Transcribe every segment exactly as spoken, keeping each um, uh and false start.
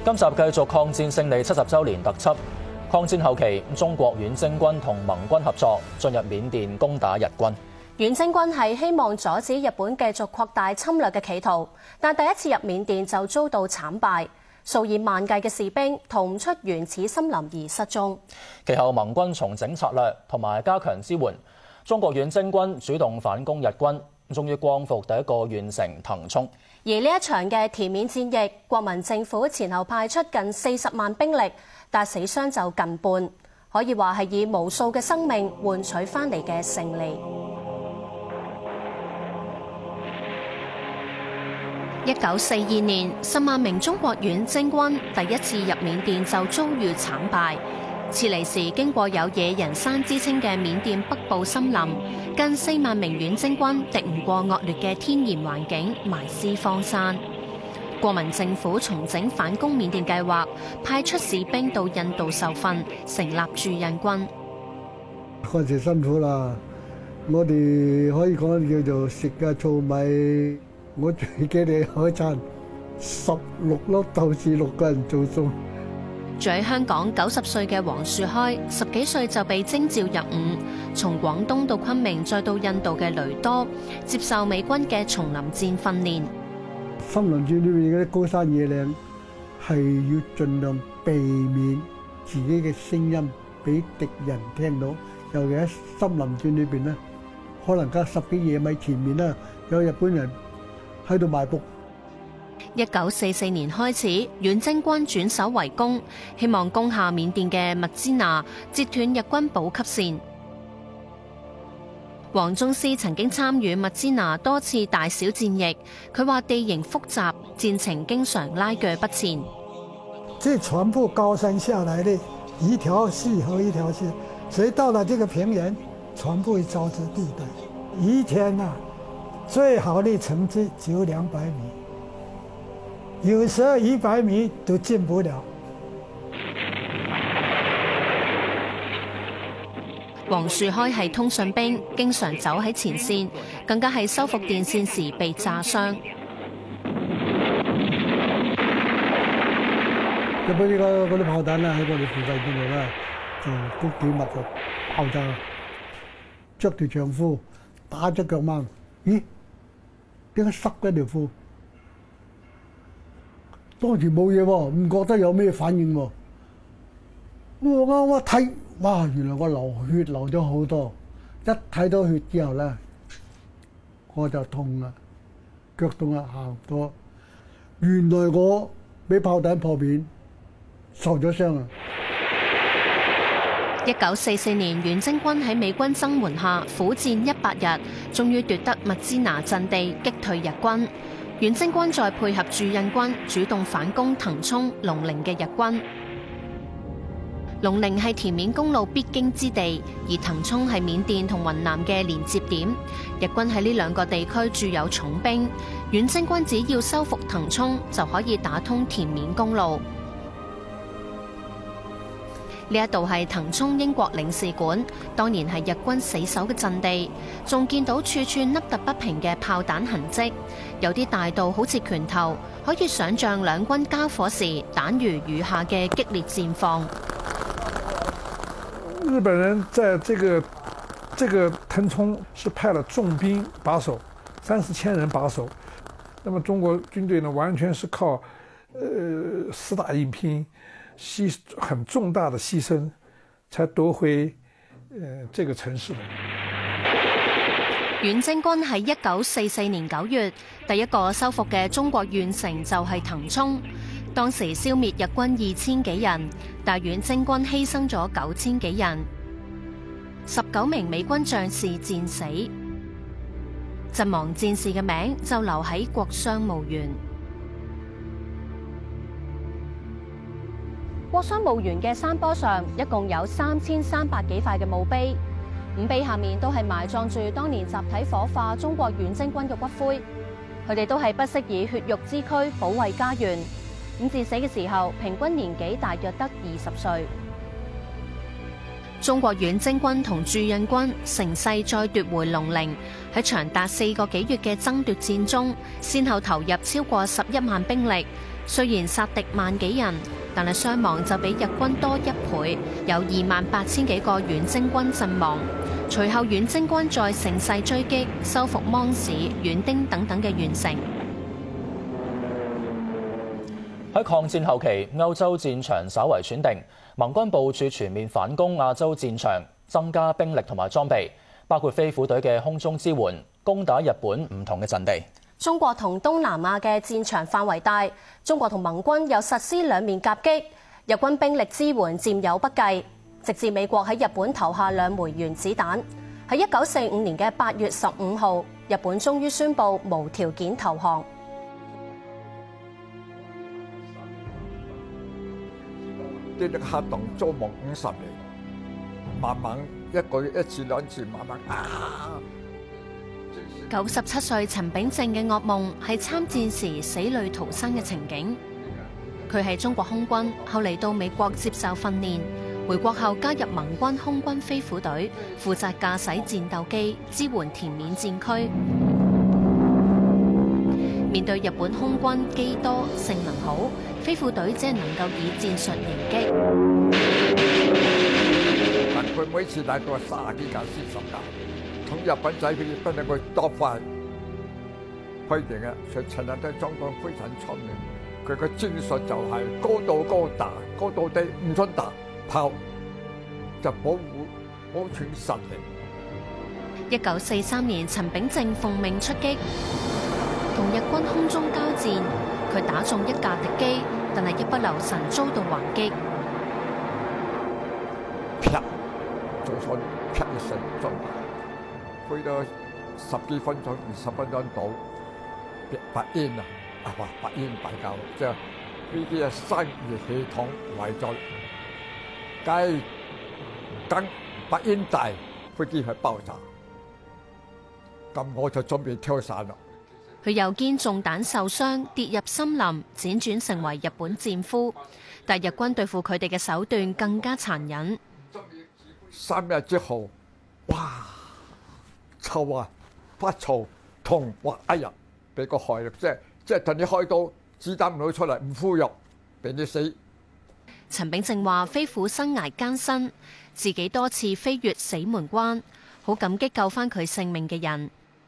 今集繼續抗戰勝利七十週年特輯。抗戰後期，中國遠征軍同盟軍合作進入緬甸攻打日軍。 遠征軍係希望阻止日本繼續擴大侵略嘅企圖，但第一次入緬甸就遭到慘敗，數以萬計嘅士兵逃唔出原始森林而失蹤。 其後盟軍重整策略同埋加強支援，中國遠征軍主動反攻日軍，終於光復第一個縣城騰衝。 而呢一場嘅田緬戰役，國民政府前後派出近四十萬兵力，但死傷就近半，可以話係以無數嘅生命換取翻嚟嘅勝利。一九四二年，十萬名中國遠征軍第一次入緬甸就遭遇慘敗。撤離時經過有野人山之稱嘅緬甸北部森林，近四萬名遠征軍敵唔過惡劣嘅天然環境，埋屍荒山。國民政府重整反攻緬甸計劃，派出士兵到印度受訓，成立駐印軍。 嗰時辛苦啦，我哋可以講叫做食嘅糙米，我最記得有一餐十六粒豆豉，六個人做餸。 住喺香港九十歲嘅黃樹開，十幾歲就被徵召入伍，從廣東到昆明再到印度嘅雷多，接受美軍嘅叢林戰訓練。 森林戰裏面嗰啲高山野嶺係要盡量避免自己嘅聲音俾敵人聽到，尤其喺森林戰裏邊咧，可能隔十幾野米前面咧有日本人喺度埋伏。 一九四四年開始，遠征軍轉守為攻，希望攻下緬甸嘅密支那，截斷日軍補給線。黃宗思曾經參與密支那多次大小戰役，佢話地形複雜，戰情經常拉鋸不前。 這全部高山下來的一條溪和一條溪，所以到了這個平原，全部係沼澤地帶。一天啊，最好的成績只有兩百米，有時候一百米都進不了。 黃樹開係通訊兵，經常走喺前線，更加係修復電線時被炸傷。 日本呢個嗰啲炮彈咧喺我哋附近嗰度咧，就都幾密嘅爆炸，着條長褲，打隻腳掹，咦？點解塞咗條褲？當時冇嘢喎，唔覺得有咩反應喎。我啱啱睇，哇！原來我流血流咗好多，一睇到血之後咧，我就痛啦，腳痛啦，行唔到。原來我俾炮彈破片，受咗傷啊！ 一九四四年，遠征軍喺美軍增援下苦戰一百日，終於奪得密支那陣地，擊退日軍。遠征軍再配合駐印軍，主動反攻騰衝、龍陵嘅日軍。龍陵係田緬公路必經之地，而騰衝係緬甸同雲南嘅連接點。日軍喺呢兩個地區駐有重兵，遠征軍只要收復騰衝，就可以打通田緬公路。呢一度係騰衝英國領事館，當年係日軍死守嘅陣地，仲見到處處凹凸不平嘅炮彈痕跡，有啲大到好似拳頭，可以想像兩軍交火時彈如雨下嘅激烈戰況。 日本人在這個這個騰衝是派了重兵把守，三四千人把守。那麼中國軍隊呢，完全是靠，呃，死打硬拼，犧很重大的犧牲，才奪回，呃，這個城市的。 遠征軍喺一九四四年九月第一個收復嘅中國縣城就係騰衝。當時消滅日軍二千幾人，但遠征軍犧牲咗九千幾人，十九名美軍將士戰死，陣亡戰士嘅名就留喺國殤墓園。國殤墓園嘅山坡上一共有三千三百幾塊嘅墓碑，五碑下面都係埋葬住當年集體火化中國遠征軍嘅骨灰，佢哋都係不惜以血肉之軀保衛家園。咁至死嘅時候，平均年紀大約得二十歲。中國遠征軍同駐印軍乘勢再奪回龍陵，喺長達四個幾月嘅爭奪戰中，先後投入超過十一萬兵力， 雖然殺敵萬幾人，但係傷亡就比日軍多一倍，有二萬八千幾個遠征軍陣亡。隨後遠征軍再乘勢追擊，收復芒市、園丁等等嘅縣城。 喺抗戰後期，歐洲戰場稍為喘定，盟軍部署全面反攻亞洲戰場，增加兵力同埋裝備，包括飛虎隊嘅空中支援，攻打日本唔同嘅陣地。 中國同東南亞嘅戰場範圍大，中國同盟軍有實施兩面夾擊，日軍兵力支援佔有不計，直至美國喺日本投下兩枚原子彈。喺一九四五年嘅八月十五號，日本終於宣布無條件投降。 啲黑洞做夢五十年，慢慢一個月一次兩次，慢慢啊！ 九十七歲陳炳正嘅噩夢係參戰時死裏逃生嘅情景。佢係中國空軍，後嚟到美國接受訓練，回國後加入盟軍空軍飛虎隊，負責駕駛戰鬥機支援滇緬戰區。面對日本空軍機多性能好，飛虎隊只係能夠以戰術迎擊。 但佢每次帶過三十幾架、四十架，從日本仔佢不能夠多快規定嘅，所以陳日德將軍非常聰明。佢嘅戰術就係高度高打，高度低唔准打，炮就保護保存實力。 一九四三年，陳炳正奉命出擊。同日軍空中交戰，佢打中一架敵機，但係一不留神遭到還擊。 啪！做錯啪一聲中，飛到十幾分鐘、二十分鐘到，白煙啊！啊哇！白煙大交，即係呢啲啊散熱系統壞咗，梗梗白煙大，飛機係爆炸。咁我就準備跳傘啦。 佢又肩中彈受傷，跌入森林，輾轉成為日本戰俘。但日軍對付佢哋嘅手段更加殘忍。 三日之後，哇！臭啊，發臭，痛！哇！哎呀，俾個害，即係即係同你開刀，子彈唔會出嚟，唔呼入，俾你死。 陳炳正話：飛虎生涯艱辛，自己多次飛越死門關，好感激救返佢性命嘅人。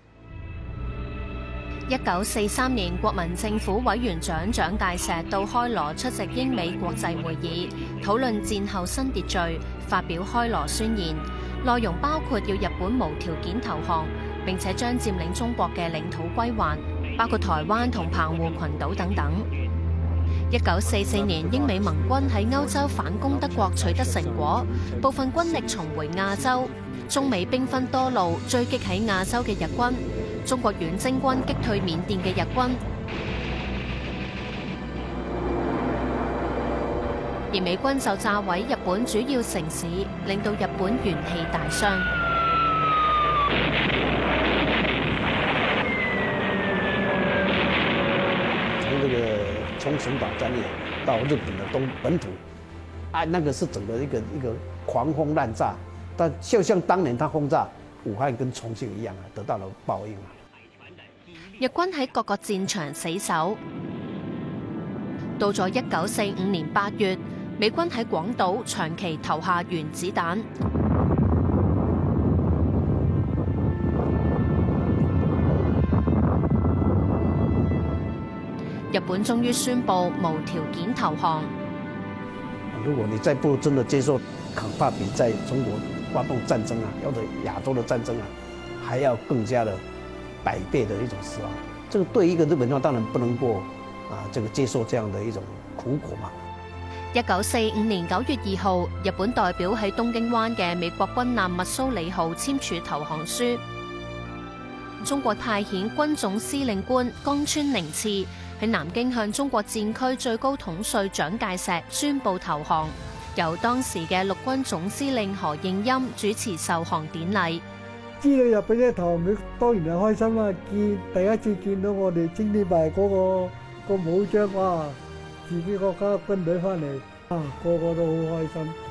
一九四三年，國民政府委員長蔣介石到開羅出席英美國際會議，討論戰後新秩序，發表開羅宣言，內容包括要日本無條件投降，並且將佔領中國嘅領土歸還，包括台灣同澎湖群島等等。一九四四年，英美盟軍喺歐洲反攻德國取得成果，部分軍力重回亞洲，中美兵分多路追擊喺亞洲嘅日軍。中國遠征軍擊退緬甸嘅日軍，而美軍就炸毀日本主要城市，令到日本元氣大傷。 從這個沖繩島戰役到日本的東本土，啊，那個是整個一個一個狂轟濫炸，但就像當年他轟炸武漢跟重慶一樣啊，得到了報應啊。 日軍喺各個戰場死守，到咗一九四五年八月，美軍喺廣島長期投下原子彈。日本終於宣布無條件投降。 如果你再不真的接受，恐怕比在中國發動戰爭啊，或者亞洲的戰爭啊，還要更加的百倍的一種死亡。這個對一個日本人當然不能夠啊，這個接受這樣的一種苦果嘛。 一九四五年九月二號，日本代表喺東京灣嘅美國軍艦密蘇里號簽署投降書。中國派遣軍總司令官岡村寧次喺南京向中國戰區最高統帥蔣介石宣布投降，由當時嘅陸軍總司令何應欽主持受降典禮。 知道日本一投降，當然係開心啦！見第一次見到我哋精天牌嗰個個武將，哇！自己國家軍隊翻嚟，啊，個個都好開心。